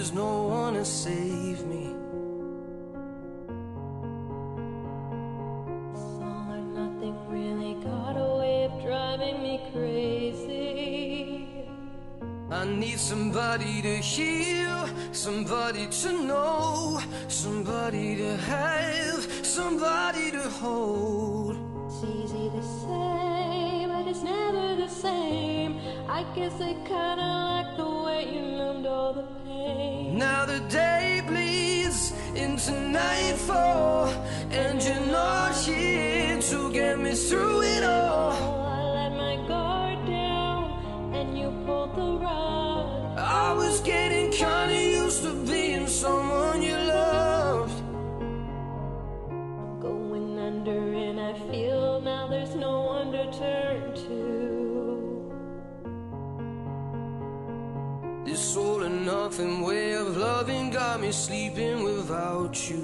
there's no one to save me. This all or nothing really got a way of driving me crazy. I need somebody to heal, somebody to know, somebody to have, somebody to hold. It's easy to say, but it's never the same. I guess I kinda like the way you numbed all the pain. Now the day bleeds into nightfall, and you're not here to get me through it all. I let my guard down, and you pulled the rug. I was getting kinda used to being someone you loved. I'm going under, and I feel now there's no one to turn to. This all or nothing way of loving got me sleeping without you.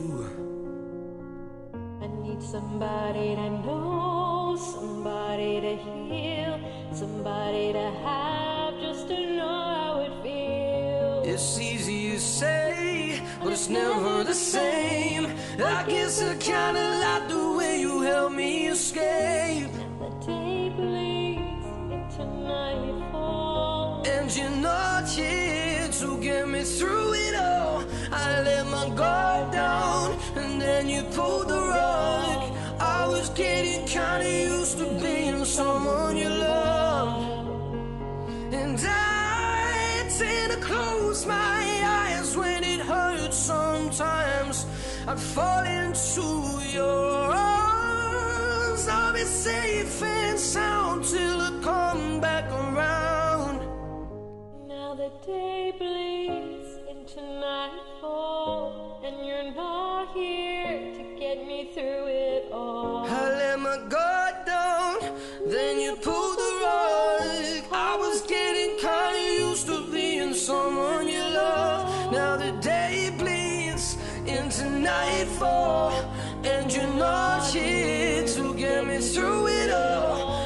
I need somebody to know, somebody to heal, somebody to have, just to know how it feels. It's easy to say, but it's never the same. I guess I kinda like the way you helped me escape. The day bleeds into nightfall, And you're not here to get me through it all. I let my guard down, and then you pulled the rug. I was getting kinda used to being someone you love. And I tend to close my eyes when it hurts sometimes. I'd fall into your arms. I'll be safe and sound till I come back around. now the day bleeds into nightfall, and you're not here to get me through it all. I let my guard down, then you pulled the rug. I was getting kinda used to being someone you love. Now the day bleeds into nightfall, and you're not here to get me through it all.